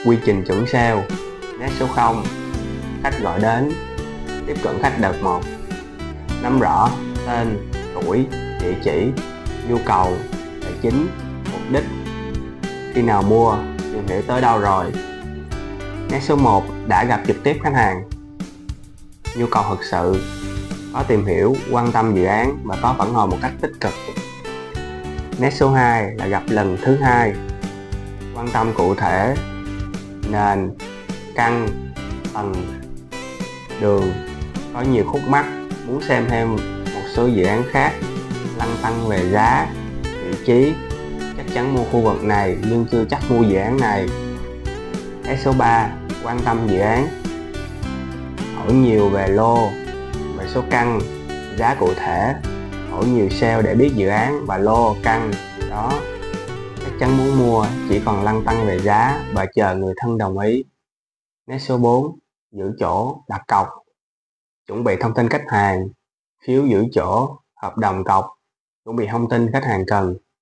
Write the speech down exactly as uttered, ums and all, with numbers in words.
quy trình chuẩn sale. Nét số không, khách gọi đến, tiếp cận khách đợt một. Nắm rõ tên, tuổi, địa chỉ, nhu cầu, tài chính, mục đích, khi nào mua, tìm hiểu tới đâu rồi. Nét số một, đã gặp trực tiếp khách hàng. Nhu cầu thực sự, có tìm hiểu, quan tâm dự án và có phản hồi một cách tích cực. Nét số hai là gặp lần thứ hai, quan tâm cụ thể, nền, căn, tầng, đường, có nhiều khúc mắc, muốn xem thêm một số dự án khác, lăn tăn về giá, vị trí, chắc chắn mua khu vực này nhưng chưa chắc mua dự án này. Nét số ba, quan tâm dự án, hỏi nhiều về lô, về số căn, giá cụ thể, hỏi nhiều sale để biết dự án và lô căn đó, chắc chắn muốn mua, chỉ còn lăn tăn về giá và chờ người thân đồng ý. Nét số bốn, giữ chỗ, đặt cọc, chuẩn bị thông tin khách hàng, phiếu giữ chỗ, hợp đồng cọc, chuẩn bị thông tin khách hàng cần.